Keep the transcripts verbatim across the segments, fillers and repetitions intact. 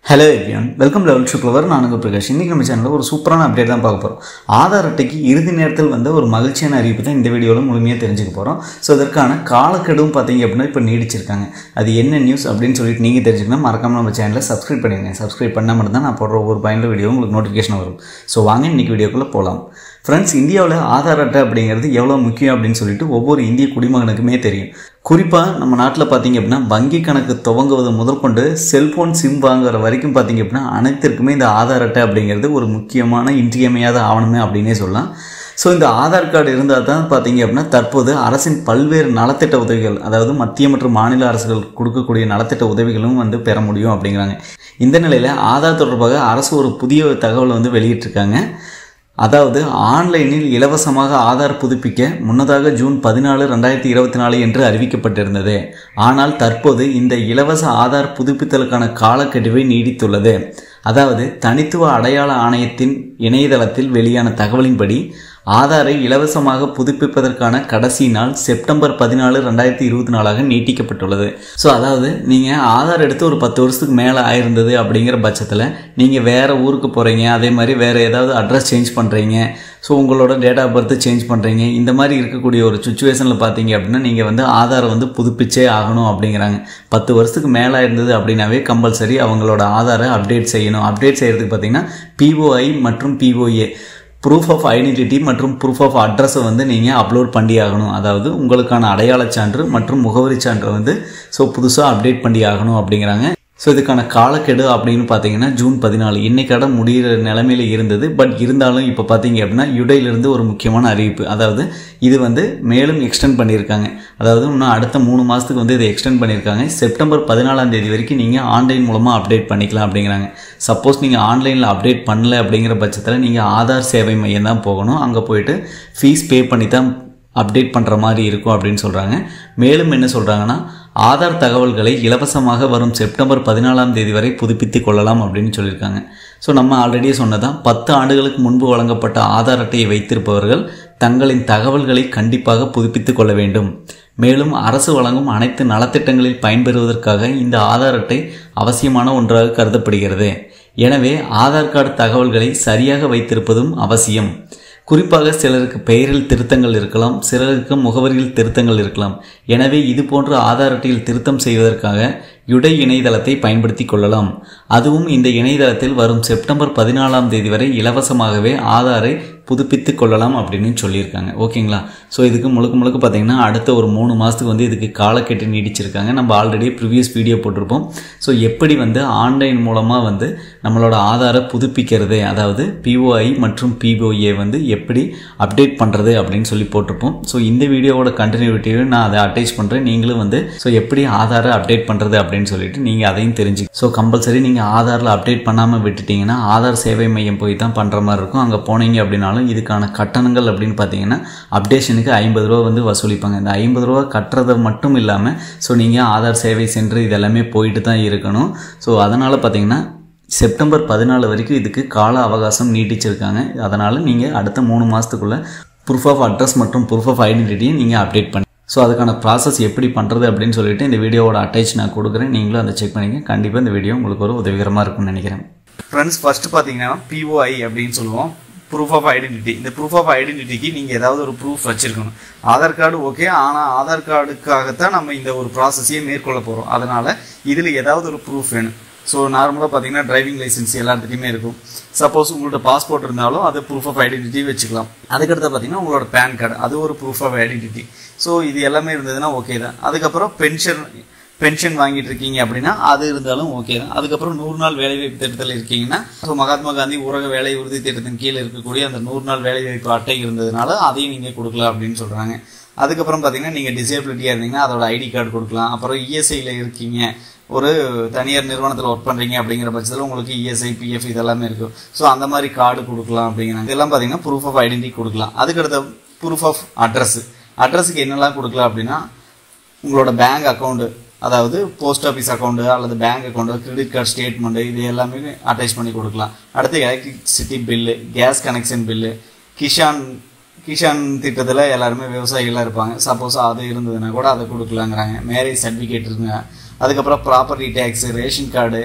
Hello everyone, welcome to Level two Clover. நான் உங்க பிரகாஷ். இன்னைக்கு நம்ம சேனல்ல ஒரு சூப்பரான அப்டேட் தான் பார்க்க போறோம். ஆதார் அட்டைக்கு இறுதி நேரத்தில் வந்த ஒரு மகிழ்ச்சியான அறிவிப்பு தான் இந்த வீடியோல முழுமையா தெரிஞ்சுக்க போறோம். சோ அதற்கான காலக்கெடுவும் பாத்தீங்க அப்படினா இப்ப நீடிச்சிருக்காங்க. அது என்ன நியூஸ் அப்படினு சொல்லிட்டு நீங்க தெரிஞ்சுக்கணும். மறக்காம நம்ம சேனலை Subscribe பண்ணிடுங்க. Subscribe பண்ணா மட்டும் தான் நான் போடுற ஒவ்வொரு பயனுள்ள வீடியோ உங்களுக்கு நோட்டிஃபிகேஷன் வரும். சோ வாங்க இன்னைக்கு வீடியோக்குள்ள போலாம். Friends, இந்தியாவுல ஆதார் அட்டை அப்படிங்கிறது எவ்வளவு முக்கியம் அப்படினு சொல்லிட்டு ஒவ்வொரு இந்திய குடிமகனுக்குமே தெரியும். குறிப்பா நம்ம நாட்டுல பாத்தீங்க அப்படினா வங்கி கணக்கு துவங்குவது முதற்கொண்டு செல்போன் சிம் வாங்குற வரைக்கும் பாத்தீங்க அப்படினா அனைத்திற்குமே இந்த ஆதார் அட்டை அப்படிங்கிறது ஒரு முக்கியமான இன்றியமையாத ஆவணமே அப்படினே சொல்லலாம். சோ இந்த ஆதார் கார்டு இருந்தா தான் பாத்தீங்க அப்படினா தற்போது அரசின் பல்வேறு நலத்திட்ட உதவிகள், அதாவது மத்திய மற்றும் மாநில அரசுகள் கொடுக்கக்கூடிய நலத்திட்ட உதவிகளும் வந்து பெற முடியும் அப்படிங்கறாங்க. இந்த நிலையில ஆதார் தொடர்பாக அரசு ஒரு புதிய தகவல் வந்து வெளியிட்டிருக்காங்க. அதாவது ஆன்லைனில் இலவசமாக ஆதார் புதுப்பிக்க முன்னதாக ஜூன் பதினாலு இரண்டாயிரத்து இருபத்தி நாலு என்று அறிவிக்கப்பட்டிருந்தது. ஆனால் தற்போது இந்த இலவச ஆதார் புதுப்பித்தலுக்கான காலக்கெடுவை நீடித்துள்ளது. அதாவது தனித்துவ அடையாள ஆணையத்தின் இணையதளத்தில் வெளியான தகவலின்படி ஆதாரை இலவசமாக புதுப்பிப்பதற்கான கடைசி நாள் செப்டம்பர் பதினாலு இரண்டாயிரத்து இருபத்தி நாலாக நீட்டிக்கப்பட்டுள்ளது. ஸோ அதாவது நீங்கள் ஆதார் எடுத்து ஒரு பத்து வருஷத்துக்கு மேலே ஆயிருந்தது அப்படிங்கிற பட்சத்தில் நீங்கள் வேறு ஊருக்கு போகிறீங்க, அதே மாதிரி வேறு ஏதாவது அட்ரஸ் சேஞ்ச் பண்ணுறீங்க, ஸோ உங்களோட டேட் ஆஃப் பர்த் சேஞ்ச் பண்ணுறீங்க, இந்த மாதிரி இருக்கக்கூடிய ஒரு சுச்சுவேஷனில் பார்த்தீங்க அப்படின்னா நீங்கள் வந்து ஆதாரை வந்து புதுப்பிச்சே ஆகணும் அப்படிங்கிறாங்க. பத்து வருஷத்துக்கு மேலே இருந்தது அப்படின்னாவே கம்பல்சரி அவங்களோட ஆதாரை அப்டேட் செய்யணும். அப்டேட் செய்கிறதுக்கு பார்த்தீங்கன்னா பிஓஐ மற்றும் பிஓஏ ப்ரூஃப் ஆஃப் ஐடென்டிட்டி மற்றும் ப்ரூஃப் ஆஃப் அட்ரஸை வந்து நீங்கள் அப்லோட் பண்ணி ஆகணும். அதாவது உங்களுக்கான அடையாள சான்று மற்றும் முகவரி சான்று வந்து ஸோ புதுசாக அப்டேட் பண்ணி ஆகணும் அப்படிங்கிறாங்க. ஸோ இதுக்கான காலக்கெடு அப்படின்னு பார்த்தீங்கன்னா ஜூன் பதினாலு இன்னைக்கட முடிகிற நிலைமையில இருந்தது. பட் இருந்தாலும் இப்போ பார்த்தீங்க அப்படின்னா யுடையிலிருந்து ஒரு முக்கியமான அறிவிப்பு, அதாவது இது வந்து மேலும் எக்ஸ்டெண்ட் பண்ணியிருக்காங்க. அதாவது இன்னும் அடுத்த மூணு மாதத்துக்கு வந்து இதை எக்ஸ்டெண்ட் பண்ணியிருக்காங்க. செப்டம்பர் பதினாலாம் தேதி வரைக்கும் நீங்கள் ஆன்லைன் மூலமாக அப்டேட் பண்ணிக்கலாம் அப்படிங்கிறாங்க. சப்போஸ் நீங்கள் ஆன்லைனில் அப்டேட் பண்ணல அப்படிங்கிற பட்சத்தில் நீங்கள் ஆதார் சேவை மையம் தான் போகணும். அங்கே போயிட்டு ஃபீஸ் பே பண்ணி தான் அப்டேட் பண்ணுற மாதிரி இருக்கும் அப்படின்னு சொல்கிறாங்க. மேலும் என்ன சொல்கிறாங்கன்னா, ஆதார் தகவல்களை இலவசமாக வரும் செப்டம்பர் பதினாலாம் தேதி வரை புதுப்பித்து கொள்ளலாம் அப்படின்னு சொல்லியிருக்காங்க. ஸோ நம்ம ஆல்ரெடியே சொன்னதான், பத்து ஆண்டுகளுக்கு முன்பு வழங்கப்பட்ட ஆதார் அட்டையை வைத்திருப்பவர்கள் தங்களின் தகவல்களை கண்டிப்பாக புதுப்பித்து கொள்ள வேண்டும். மேலும் அரசு வழங்கும் அனைத்து நலத்திட்டங்களில் பயன்பெறுவதற்காக இந்த ஆதார் அட்டை அவசியமான ஒன்றாக கருதப்படுகிறது. எனவே ஆதார் கார்டு தகவல்களை சரியாக வைத்திருப்பதும் அவசியம். குறிப்பாக சிலருக்கு பெயரில் திருத்தங்கள் இருக்கலாம், சிலருக்கு முகவரியில் திருத்தங்கள் இருக்கலாம். எனவே இது போன்ற ஆதார் அட்டையில் திருத்தம் செய்வதற்காக யுடை இணையதளத்தை பயன்படுத்தி கொள்ளலாம். அதுவும் இந்த இணையதளத்தில் வரும் செப்டம்பர் பதினாலாம் தேதி வரை இலவசமாகவே ஆதாரை புதுப்பித்து கொள்ளலாம் அப்படின்னு சொல்லியிருக்காங்க. ஓகேங்களா? ஸோ இதுக்கு முழுக்க முழுக்க பார்த்தீங்கன்னா அடுத்த ஒரு மூணு மாதத்துக்கு வந்து இதுக்கு காலக்கெட்டு நீடிச்சிருக்காங்க. நம்ம ஆல்ரெடி ப்ரீவியஸ் வீடியோ போட்டிருப்போம். ஸோ எப்படி வந்து ஆன்லைன் மூலமாக வந்து நம்மளோட ஆதாரை புதுப்பிக்கிறது, அதாவது பிஓஐ மற்றும் பிஓஏ வந்து எப்படி அப்டேட் பண்ணுறது அப்படின்னு சொல்லி போட்டிருப்போம். ஸோ இந்த வீடியோவோட கண்டினியூட்டிவை நான் அதை அட்டாச் பண்ணுறேன். நீங்களும் வந்து ஸோ எப்படி ஆதாரை அப்டேட் பண்ணுறது அப்படின்னு சொல்லிட்டு நீங்கள் அதையும் தெரிஞ்சு ஸோ கம்பல்சரி நீங்கள் ஆதாரில் அப்டேட் பண்ணாமல் விட்டுட்டீங்கன்னா ஆதார் சேவை மையம் போய் தான் பண்ணுற மாதிரி இருக்கும். அங்கே போனீங்க அப்படின்னாலும் இதுக்கான கட்டணங்கள் அப்படின்னு பார்த்தீங்கன்னா அப்டேஷனுக்கு ஐம்பது ரூபா வந்து வசூலிப்பாங்க. இந்த ஐம்பது ரூபா கட்டுறது மட்டும் இல்லாமல் ஸோ நீங்கள் ஆதார் சேவை சென்று இதெல்லாமே போயிட்டு தான் இருக்கணும். ஸோ அதனால் பார்த்தீங்கன்னா செப்டம்பர் பதினாலு வரைக்கும் இதுக்கு கால அவகாசம் நீட்டிச்சிருக்காங்க. அதனால் நீங்கள் அடுத்த மூணு மாதத்துக்குள்ளே ப்ரூஃப் ஆஃப் அட்ரஸ் மற்றும் ப்ரூஃப் ஆஃப் ஐடென்டிட்டியை நீங்கள் அப்டேட் பண்ணி ஸோ அதுக்கான ப்ராசஸ் எப்படி பண்ணுறது அப்படின்னு சொல்லிட்டு இந்த வீடியோவோட அட்டாச் நான் கொடுக்குறேன். நீங்களும் அதை செக் பண்ணிங்க. கண்டிப்பாக இந்த வீடியோ உங்களுக்கு ஒரு உதவிகரமாக இருக்கும்னு நினைக்கிறேன். ஃப்ரெண்ட்ஸ், ஃபர்ஸ்ட் பார்த்தீங்கன்னா பிஓஐ அப்படின்னு சொல்லுவோம், ப்ரூஃப் ஆஃப் ஐடென்டிட்டி. இந்த ப்ரூஃப் ஆஃப் ஐடென்டிட்டிக்கு நீங்கள் ஏதாவது ஒரு ப்ரூஃப் வச்சுருக்கணும். ஆதார் கார்டு ஓகே, ஆனால் ஆதார் கார்டுக்காகத்தான் நம்ம இந்த ஒரு ப்ராசஸையே மேற்கொள்ள போகிறோம். அதனால் இதில் ஏதாவது ஒரு ப்ரூஃப் வேணும். ஸோ நார்மலாக பார்த்தீங்கன்னா டிரைவிங் லைசன்ஸ் எல்லாத்துலேயுமே இருக்கும். சப்போஸ் உங்களோட பாஸ்போர்ட் இருந்தாலும் அது ப்ரூஃப் ஆஃப் ஐடென்டிட்டி வச்சுக்கலாம். அதுக்கடுத்து பார்த்தீங்கன்னா உங்களோட பேன் கார்டு, அது ஒரு ப்ரூஃப் ஆஃப் ஐடென்டிட்டி. ஸோ இது எல்லாமே இருந்ததுன்னா ஓகே தான். அதுக்கப்புறம் பென்ஷன் பென்ஷன் வாங்கிட்டு இருக்கீங்க அப்படின்னா அது இருந்தாலும் ஓகே தான். அதுக்கப்புறம் நூறு நாள் வேலைவாய்ப்பு திட்டத்தில் இருக்கீங்கன்னா ஸோ மகாத்மா காந்தி ஊரக வேலை உறுதி திட்டத்தின் கீழே இருக்கக்கூடிய அந்த நூறு நாள் வேலைவாய்ப்பு அட்டை இருந்ததுனால அதையும் நீங்கள் கொடுக்கலாம் அப்படின்னு சொல்கிறாங்க. அதுக்கப்புறம் பார்த்தீங்கன்னா நீங்கள் டிசேபிலிட்டியாக இருந்தீங்கன்னா அதோட ஐடி கார்டு கொடுக்கலாம். அப்புறம் இஎஸ்ஐயில் இருக்கீங்க, ஒரு தனியார் நிறுவனத்தில் ஒர்க் பண்ணுறீங்க அப்படிங்கிற பட்சத்தில் உங்களுக்கு இஎஸ்ஐ பிஎஃப் இதெல்லாமே இருக்கும். ஸோ அந்த மாதிரி கார்டு கொடுக்கலாம் அப்படிங்கிறாங்க. இதெல்லாம் பார்த்தீங்கன்னா ப்ரூஃப் ஆஃப் ஐடென்டிட்டி கொடுக்கலாம். அதுக்கடுத்த ப்ரூஃப் ஆஃப் அட்ரஸ். அட்ரஸுக்கு என்னெல்லாம் கொடுக்கலாம் அப்படின்னா உங்களோட பேங்க் அக்கௌண்ட்டு, அதாவது போஸ்ட் ஆஃபீஸ் அக்கௌண்ட்டு அல்லது bank account, credit card statement, இது எல்லாமே அட்டாச் பண்ணி கொடுக்கலாம். அடுத்து electricity bill, gas connection bill, Kisan Kisan திட்டத்தில் எல்லாருமே விவசாயிகளாக இருப்பாங்க. சப்போஸ் அது இருந்ததுன்னா கூட அதை கொடுக்கலாங்கிறாங்க. மேரேஜ் சர்டிஃபிகேட் இருங்க. அதுக்கப்புறம் property tax, ration card,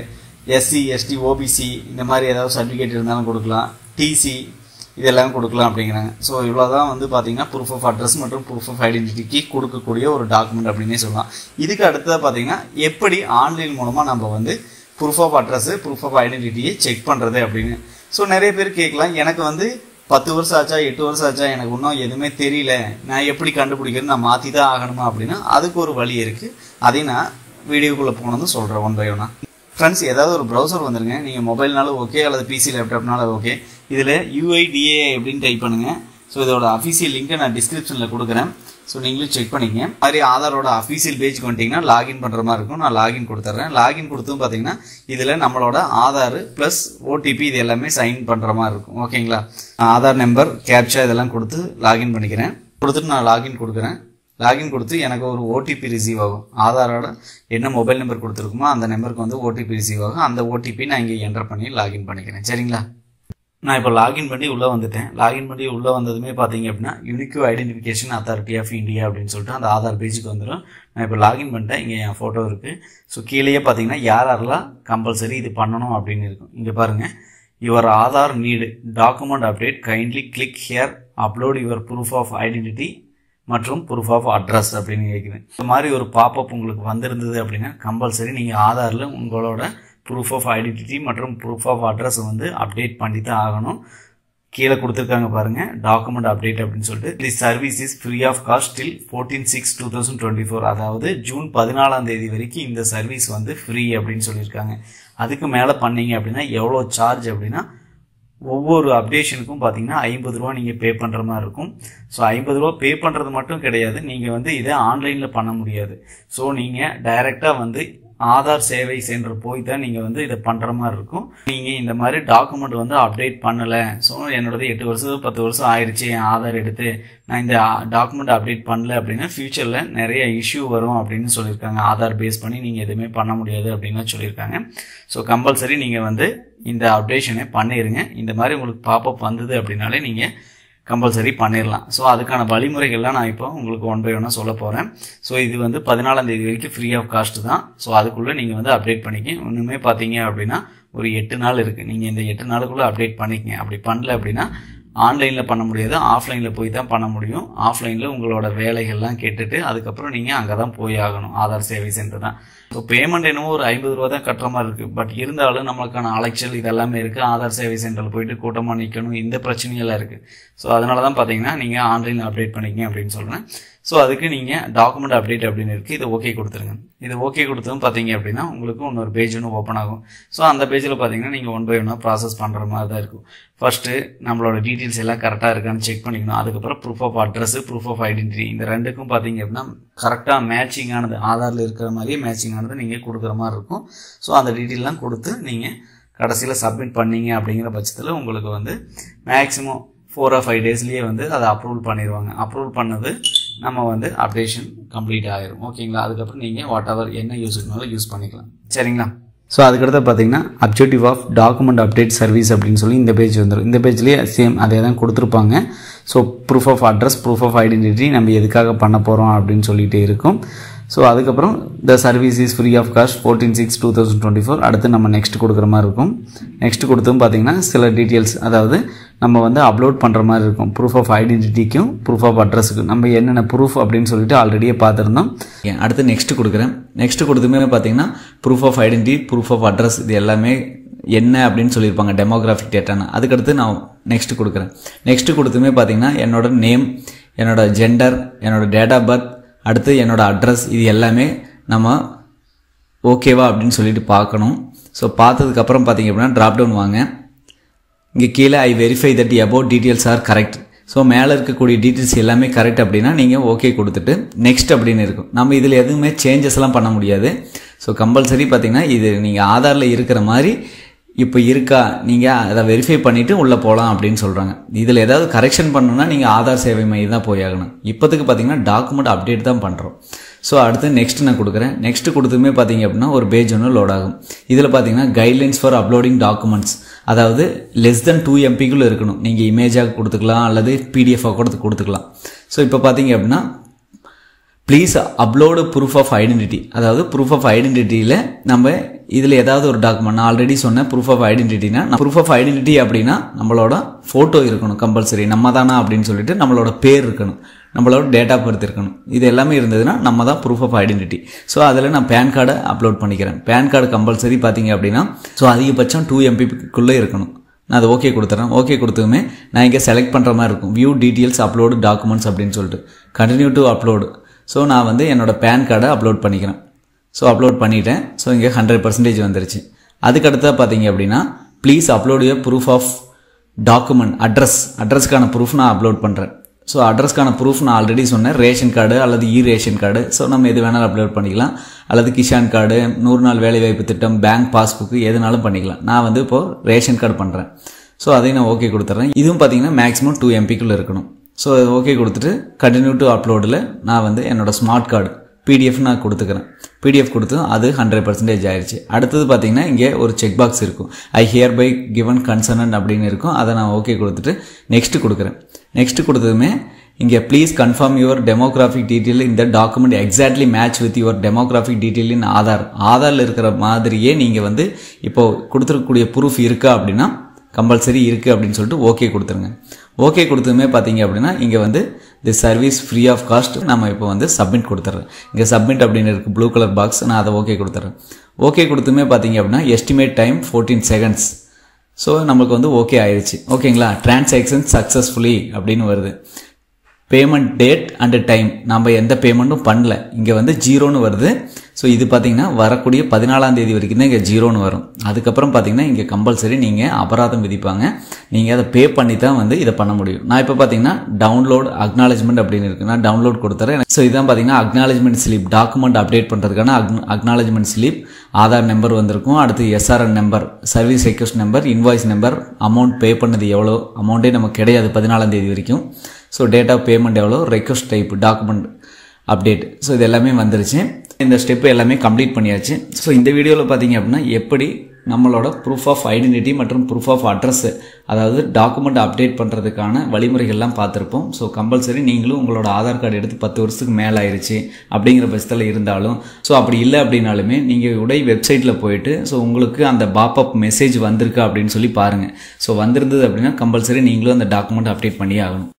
SC ST OBC இந்த மாதிரி ஏதாவது சர்டிஃபிகேட் இருந்தாலும் கொடுக்கலாம், டிசி இதெல்லாம் கொடுக்கலாம் அப்படிங்கிறாங்க. ஸோ இவ்வளோ தான் வந்து பார்த்தீங்கன்னா ப்ரூஃப் ஆஃப் அட்ரஸ் மற்றும் ப்ரூஃப் ஆஃப் ஐடென்டிட்டிக்கு கொடுக்கக்கூடிய ஒரு டாக்குமெண்ட் அப்படின்னே சொல்லலாம். இதுக்கு அடுத்ததாக பார்த்தீங்கன்னா எப்படி ஆன்லைன் மூலமாக நம்ம வந்து proof of address proof of ஐடென்டிட்டியை செக் பண்ணுறது அப்படின்னு. ஸோ நிறைய பேர் கேட்கலாம், எனக்கு வந்து பத்து வருஷம் ஆச்சா எட்டு வருஷம் ஆச்சா எனக்கு இன்னும் எதுவுமே தெரியல, நான் எப்படி கண்டுபிடிக்கிறது, நான் மாற்றி தான் ஆகணுமா அப்படின்னா அதுக்கு ஒரு வழி இருக்குது. அதையும் நான் வீடியோக்குள்ளே போனதும் சொல்கிறேன் ஒன் பை ஒன்னா. ஃப்ரெண்ட்ஸ், ஏதாவது ஒரு ப்ரௌசர் வந்துருங்க, நீங்கள் மொபைல்னாலும் ஓகே அல்லது பிசி லேப்டாப்னாலும் ஓகே. இதில் யூஐடிஏ அப்படின்னு டைப் பண்ணுங்கள். ஸோ இதோட அஃபீஷியல் லிங்க்கை நான் டிஸ்கிரிப்ஷனில் கொடுக்குறேன். ஸோ நீங்களும் செக் பண்ணிங்க. மாதிரி ஆதாரோட அஃபீஷியல் பேஜ் வந்துட்டிங்கன்னா லாகின் பண்ணுற மாதிரி இருக்கும். நான் லாகின் கொடுத்துட்றேன். லாகின் கொடுத்தும் பார்த்தீங்கன்னா இதில் நம்மளோட ஆதார் ப்ளஸ் ஓடிபி இது எல்லாமே சைன் பண்ணுற மாதிரி இருக்கும். ஓகேங்களா? ஆதார் நம்பர் கேப்சா இதெல்லாம் கொடுத்து லாகின் பண்ணிக்கிறேன். கொடுத்துட்டு நான் லாகின் கொடுக்குறேன். லாகின் கொடுத்து எனக்கு ஒரு ஓடிபி ரிசீவ் ஆகும். ஆதாரோட என்ன மொபைல் நம்பர் கொடுத்துருக்குமோ அந்த நம்பருக்கு வந்து ஓடிபி ரிசீவ் ஆகும். அந்த ஓடிபி நான் இங்கே என்டர் பண்ணி லாகின் பண்ணிக்கிறேன். சரிங்களா? நான் இப்போ லாகின் பண்ணி உள்ளே வந்துட்டேன். லாகின் பண்ணி உள்ளே வந்ததுமே பார்த்தீங்க அப்படின்னா unique identification authority of India அப்படின்னு சொல்லிட்டு அந்த ஆதார் பேஜுக்கு வந்துடும். நான் இப்போ லாகின் பண்ணிட்டேன். இங்கே என் ஃபோட்டோ இருக்குது. ஸோ கீழேயே பார்த்தீங்கன்னா யார் யாரெல்லாம் கம்பல்சரி இது பண்ணணும் அப்படின்னு இருக்கும். இங்கே பாருங்கள், your Aadhaar need document update kindly click here upload your proof of identity மற்றும் ப்ரூஃப் ஆஃப் அட்ரஸ் அப்படின்னு கேட்குறேன். இந்த மாதிரி ஒரு பாப்அப் உங்களுக்கு வந்திருந்தது அப்படின்னா கம்பல்சரி நீங்கள் ஆதாரில் உங்களோட ப்ரூஃப் ஆஃப் ஐடென்டிட்டி மற்றும் ப்ரூஃப் ஆஃப் அட்ரஸ் வந்து அப்டேட் பண்ணி தான் ஆகணும். கீழே கொடுத்துருக்காங்க பாருங்கள், டாக்குமெண்ட் அப்டேட் அப்படின்னு சொல்லிட்டு. The service is free of cost till fourteen six two thousand twenty four அதாவது ஜூன் பதினாலாம் தேதி வரைக்கும் இந்த சர்வீஸ் வந்து ஃப்ரீ அப்படின்னு சொல்லியிருக்காங்க. அதுக்கு மேலே பண்ணீங்க அப்படின்னா எவ்வளோ சார்ஜ் அப்படின்னா ஒவ்வொரு அப்டேஷனுக்கும் பார்த்தீங்கன்னா ஐம்பது ரூபா நீங்கள் பே பண்ணுற மாதிரி இருக்கும். ஸோ ஐம்பது ரூபா பே பண்ணுறது மட்டும் கிடையாது, நீங்கள் வந்து இதை ஆன்லைனில் பண்ண முடியாது. ஸோ நீங்கள் டைரெக்டாக வந்து ஆதார் சேவை சென்டர் போய் தான் நீங்கள் வந்து இதை பண்ணுற மாதிரி இருக்கும். நீங்கள் இந்த மாதிரி டாக்குமெண்ட் வந்து அப்டேட் பண்ணலை, ஸோ என்னோடது எட்டு வருஷம் பத்து வருஷம் ஆயிடுச்சு என் ஆதார் எடுத்து நான் இந்த டாக்குமெண்ட் அப்டேட் பண்ணல அப்படின்னா ஃபியூச்சரில் நிறைய இஷ்யூ வரும் அப்படின்னு சொல்லியிருக்காங்க. ஆதார் பேஸ் பண்ணி நீங்கள் எதுவுமே பண்ண முடியாது அப்படின்னு சொல்லியிருக்காங்க. ஸோ கம்பல்சரி நீங்கள் வந்து இந்த அப்டேஷனை பண்ணிடுங்க. இந்த மாதிரி உங்களுக்கு பாப்அப் வந்தது அப்படின்னாலே நீங்கள் கம்பல்சரி பண்ணிடலாம். ஸோ அதுக்கான வழிமுறைகள்லாம் நான் இப்போ உங்களுக்கு ஒன் பை ஒன்னாக சொல்ல போகிறேன். ஸோ இது வந்து பதினாலாம் தேதி வரைக்கும் ஃப்ரீ ஆஃப் காஸ்ட் தான். ஸோ அதுக்குள்ளே நீங்கள் வந்து அப்டேட் பண்ணிக்க. ஒன்றுமே பார்த்தீங்க அப்படின்னா ஒரு எட்டு நாள் இருக்குது. நீங்கள் இந்த எட்டு நாளுக்குள்ளே அப்டேட் பண்ணிக்கங்க. அப்படி பண்ணல அப்படின்னா ஆன்லைனில் பண்ண முடியாது, ஆஃப்லைனில் போய் தான் பண்ண முடியும். ஆஃப்லைனில் உங்களோட வேலைகள்லாம் கேட்டுட்டு அதுக்கப்புறம் நீங்கள் அங்கே தான் போய் ஆகணும். ஆதார் சேவை சென்டர் தான். ஸோ பேமெண்ட் என்னவோ ஒரு ஐம்பது ரூபா தான் கட்டுற மாதிரி இருக்குது. பட் இருந்தாலும் நம்மளுக்கான அலைச்சல் இதெல்லாமே இருக்குது. ஆதார் சேவை சென்டரில் போயிட்டு கூட்டமாக நிற்கணும், இந்த பிரச்சனையெல்லாம் இருக்குது. ஸோ அதனால தான் பார்த்தீங்கன்னா நீங்கள் ஆன்லைனில் அப்டேட் பண்ணிக்கங்க அப்படின்னு சொல்கிறேன். ஸோ அதுக்கு நீங்கள் டாக்குமெண்ட் அப்டேட் அப்படின்னு இருக்குது, இதை ஓகே கொடுத்துருங்க. இது ஓகே கொடுத்ததும் பார்த்தீங்க அப்படின்னா உங்களுக்கு இன்னொரு பேஜ் ஒன்று ஓப்பன் ஆகும். ஸோ அந்த பேஜில் பார்த்தீங்கன்னா நீங்கள் ஒன் பை ஒன்னாக ப்ராசஸ் பண்ணுற மாதிரி தான் இருக்கும். ஃபர்ஸ்ட்டு நம்மளோட டீட்டெயில்ஸ் எல்லாம் கரெக்டாக இருக்கான்னு செக் பண்ணிக்கணும். அதுக்கப்புறம் proof of address proof of identity இந்த ரெண்டுக்கும் பார்த்தீங்க அப்படின்னா கரெக்டாக மேட்சிங்கானது ஆதாரில் இருக்கிற மாதிரியே மேட்சிங்கானது நீங்கள் கொடுக்குற மாதிரி இருக்கும். ஸோ அந்த டீட்டெயிலாம் கொடுத்து நீங்கள் கடைசியில் சப்மிட் பண்ணீங்க அப்படிங்கிற பட்சத்தில் உங்களுக்கு வந்து மேக்ஸிமம் ஃபோர் ஆர் ஃபைவ் டேஸ்லேயே வந்து அதை அப்ரூவல் பண்ணிடுவாங்க. அப்ரூவல் பண்ணது நம்ம வந்து அப்டேஷன் கம்ப்ளீட் ஆகிரும். ஓகேங்களா? அதுக்கப்புறம் நீங்கள் வாட் எவர் என்ன யூஸுக்குனாலும் யூஸ் பண்ணிக்கலாம். சரிங்களா? ஸோ அதுக்கடுத்து பார்த்தீங்கன்னா objective of document update service அப்படின்னு சொல்லி இந்த பேஜ் வந்துடும். இந்த பேஜ்லேயே சேம் அதே தான் கொடுத்துருப்பாங்க. So proof of address proof of identity நம்ம எதுக்காக பண்ண போகிறோம் அப்படின்னு சொல்லிட்டு இருக்கும். ஸோ அதுக்கப்புறம் the service is free of cost fourteen six two thousand twenty four அடுத்து நம்ம நெக்ஸ்ட் கொடுக்குற மாதிரி இருக்கும். நெக்ஸ்ட் கொடுத்தும் பார்த்தீங்கன்னா சில டீட்டெயில்ஸ், அதாவது நம்ம வந்து அப்லோட் பண்ணுற மாதிரி இருக்கும். ப்ரூஃப் ஆஃப் ஐடென்டிட்டிக்கும் ப்ரூஃப் ஆஃப் அட்ரஸுக்கும் நம்ம என்னென்ன ப்ரூஃப் அப்படின்னு சொல்லிட்டு ஆல்ரெடியே பார்த்துருந்தோம். அடுத்து நெக்ஸ்ட் கொடுக்குறேன். நெக்ஸ்ட் கொடுத்துமே பார்த்தீங்கன்னா proof of identity proof of address இது எல்லாமே என்ன அப்படின்னு சொல்லியிருப்பாங்க, டெமோகிராஃபிக் டேட்டான்னு. அதுக்கடுத்து நான் நெக்ஸ்ட் கொடுக்குறேன். நெக்ஸ்ட் கொடுத்துமே பார்த்தீங்கன்னா என்னோட நேம், என்னோட ஜெண்டர், என்னோட டேட் ஆஃப் பர்த், அடுத்து என்னோட அட்ரஸ் இது எல்லாமே நம்ம ஓகேவா அப்படின்னு சொல்லிட்டு பார்க்கணும். ஸோ பார்த்ததுக்கப்புறம் பார்த்தீங்க அப்படின்னா ட்ராப் டவுன் வாங்க. இங்கே கீழே I verify that about details are correct. So மேலே இருக்கக்கூடிய டீட்டெயில்ஸ் எல்லாமே கரெக்ட் அப்படின்னா நீங்கள் ஓகே கொடுத்துட்டு நெக்ஸ்ட் அப்படின்னு இருக்கும். நம்ம இதில் எதுவுமே சேஞ்சஸ்லாம் பண்ண முடியாது. ஸோ கம்பல்சரி பார்த்தீங்கன்னா இது நீங்கள் ஆதாரில் இருக்கிற மாதிரி இப்போ இருக்கா, நீங்கள் அதை வெரிஃபை பண்ணிவிட்டு உள்ளே போகலாம் அப்படின்னு சொல்கிறாங்க. இதில் ஏதாவது கரெக்ஷன் பண்ணணும்னா நீங்கள் ஆதார் சேவை மையம் தான் போய் ஆகணும். இப்போதுக்கு பார்த்தீங்கன்னா டாக்குமெண்ட் அப்டேட் தான் பண்ணுறோம். ஸோ அடுத்து நெக்ஸ்ட் நான் கொடுக்குறேன். நெக்ஸ்ட் கொடுத்துமே பார்த்தீங்க அப்படின்னா ஒரு பேஜ் ஒன்று லோட் ஆகும். இதில் பார்த்தீங்கன்னா கைட்லைன்ஸ் ஃபார் அப்லோடிங் டாக்குமெண்ட்ஸ், அதாவது லெஸ் தென் டூ எம்பிக்குள்ளே இருக்கணும். நீங்கள் இமேஜாக கொடுத்துக்கலாம் அல்லது பிடிஎஃபாக கொடுத்து கொடுத்துக்கலாம். ஸோ இப்போ பார்த்தீங்க அப்படின்னா please upload proof of identity, அதாவது ப்ரூஃப் ஆஃப் ஐடென்டிட்டியில் நம்ம இதில் ஏதாவது ஒரு டாக்குமெண்ட் நான் ஆல்ரெடி சொன்னேன் ப்ரூஃப் ஆஃப் ஐடென்டிட்டினா ப்ரூஃப் ஆஃப் ஐடென்டிட்டி அப்படின்னா நம்மளோட ஃபோட்டோ இருக்கணும் கம்பல்சரி, நம்ம தானா அப்படின்னு சொல்லிட்டு நம்மளோட பேர் இருக்கணும், நம்மளோட டேட் ஆஃப் பர்த் இருக்கணும். இது எல்லாமே இருந்ததுன்னா நம்ம தான் ப்ரூஃப் ஆஃப் ஐடென்டிட்டி. ஸோ அதில் நான் பேன் கார்டை அப்லோட் பண்ணிக்கிறேன். பேன் கார்டு கம்பல்சரி பார்த்தீங்க அப்படின்னா ஸோ அதிகபட்சம் டூ எம்பிக்குள்ளே இருக்கணும். நான் அதை ஓகே கொடுத்துறேன். ஓகே கொடுத்ததுமே நான் இங்கே செலக்ட் பண்ணுற மாதிரி இருக்கும், வியூ டீட்டெயில்ஸ் அப்லோடு டாக்குமெண்ட்ஸ் அப்படின்னு சொல்லிட்டு கண்டினியூ டு அப்லோடு. ஸோ நான் வந்து என்னோட பேன் கார்டை அப்லோட் பண்ணிக்கிறேன். ஸோ அப்லோட் பண்ணிட்டேன். ஸோ இங்கே ஹண்ட்ரட் பர்சன்டேஜ் வந்துருச்சு. அதுக்கடுத்தா பார்த்தீங்க அப்படின்னா please upload your proof of document address, அட்ரஸ்க்கான ப்ரூஃப் நான் அப்லோட் பண்ணுறேன். ஸோ அட்ரஸ்க்கான ப்ரூஃப் நான் ஆல்ரெடி சொன்னேன், ரேஷன் கார்டு அல்லது இ ரேஷன் கார்டு. ஸோ நம்ம எது வேணாலும் அப்லோட் பண்ணிக்கலாம், அல்லது கிஷான் கார்டு, நூறு நாள் வேலைவாய்ப்பு திட்டம், பேங்க் பாஸ்புக்கு எதுனாலும் பண்ணிக்கலாம். நான் வந்து இப்போது ரேஷன் கார்டு பண்ணுறேன். ஸோ அதையும் நான் ஓகே கொடுத்துட்றேன். இதுவும் பார்த்தீங்கன்னா மேக்ஸிமம் டூ எம்பிக்குள்ளே இருக்கணும். ஸோ ஓகே கொடுத்துட்டு கண்டினியூ டு அப்லோடில் நான் வந்து என்னோடய ஸ்மார்ட் கார்டு பிடிஎஃப் நான் கொடுத்துக்கிறேன். பிடிஎஃப் கொடுத்து அது ஹண்ட்ரட் பர்சன்டேஜ் ஆயிடுச்சு. அடுத்தது பார்த்தீங்கன்னா இங்கே ஒரு செக் பாக்ஸ் இருக்கும், I hereby given consent அப்படின்னு இருக்கும். அதை நான் ஓகே கொடுத்துட்டு நெக்ஸ்ட்டு கொடுக்குறேன். நெக்ஸ்ட்டு கொடுத்ததுமே இங்கே please confirm your demographic detail இந்த document exactly match with your demographic detail in Aadhaar. ஆதாரில் இருக்கிற மாதிரியே நீங்கள் வந்து இப்போது கொடுத்துருக்கக்கூடிய ப்ரூஃப் இருக்கா அப்படின்னா கம்பல்சரி இருக்குது அப்படின்னு சொல்லிட்டு ஓகே கொடுத்துருங்க. ஓகே கொடுத்ததுமே பார்த்தீங்க அப்படின்னா இங்கே வந்து the service free of cost நம்ம இப்போ வந்து சப்மிட் கொடுத்துட்றேன். இங்கே சப்மிட் அப்படின்னு இருக்குது ப்ளூ கலர் பாக்ஸ், நான் அதை ஓகே கொடுத்துட்றேன். ஓகே கொடுத்துமே பார்த்தீங்க அப்படின்னா estimate time fourteen seconds. So நம்மளுக்கு வந்து ஓகே ஆயிடுச்சு. ஓகேங்களா, டிரான்சாக்ஷன் சக்ஸஸ்ஃபுல்லி அப்படின்னு வருது. பேமெண்ட் டேட் அண்டு டைம் நம்ம எந்த பேமெண்ட்டும் பண்ணல, இங்கே வந்து ஜீரோன்னு வருது. ஸோ இது பார்த்தீங்கன்னா வரக்கூடிய பதினாலாம் தேதி வரைக்கும் தான் இங்கே ஜீரோன்னு வரும். அதுக்கப்புறம் பார்த்தீங்கன்னா இங்கே கம்பல்சரி நீங்கள் அபராதம் விதிப்பாங்க, நீங்கள் அதை பே பண்ணி தான் வந்து இதை பண்ண முடியும். நான் இப்போ பார்த்தீங்கன்னா டவுன்லோட் அக்னாலஜ்மெண்ட் அப்படின்னு இருக்குது, நான் டவுன்லோட் கொடுத்துறேன். ஸோ இதான் பார்த்தீங்கன்னா அக்னாலஜ்மெண்ட் ஸ்லிப், டாக்குமெண்ட் அப்டேட் பண்ணுறதுக்கான அக் அக்னாலஜ்மெண்ட் ஸ்லிப். ஆதார் நம்பர் வந்திருக்கும், அடுத்து SRN number, service request number, invoice number, amount pay பண்ணது எவ்வளோ, அமௌண்ட்டே நமக்கு கிடையாது பதினாலாம் தேதி வரைக்கும். ஸோ டேட் ஆஃப் பேமெண்ட் எவ்வளோ, request type, document update. So இது எல்லாமே வந்துருச்சு. இந்த ஸ்டெப்பு எல்லாமே கம்ப்ளீட் பண்ணியாச்சு. ஸோ இந்த வீடியோவில் பார்த்தீங்க அப்படின்னா எப்படி நம்மளோட ப்ரூஃப் ஆஃப் ஐடென்டிட்டி மற்றும் ப்ரூஃப் ஆஃப் அட்ரஸ், அதாவது டாக்குமெண்ட் அப்டேட் பண்ணுறதுக்கான வழிமுறைகள்லாம் பார்த்துருப்போம். ஸோ கம்பல்சரி நீங்களும் உங்களோட ஆதார் கார்டு எடுத்து பத்து வருஷத்துக்கு மேலே ஆயிடுச்சு அப்படிங்கிற பட்சத்தில் இருந்தாலும், ஸோ அப்படி இல்லை அப்படின்னாலுமே நீங்கள் உடை வெப்சைட்டில் போயிட்டு ஸோ உங்களுக்கு அந்த பாப்அப் மெசேஜ் வந்திருக்கா அப்படின்னு சொல்லி பாருங்கள். ஸோ வந்திருந்தது அப்படின்னா கம்பல்சரி நீங்களும் அந்த டாக்குமெண்ட் அப்டேட் பண்ணி ஆகணும்.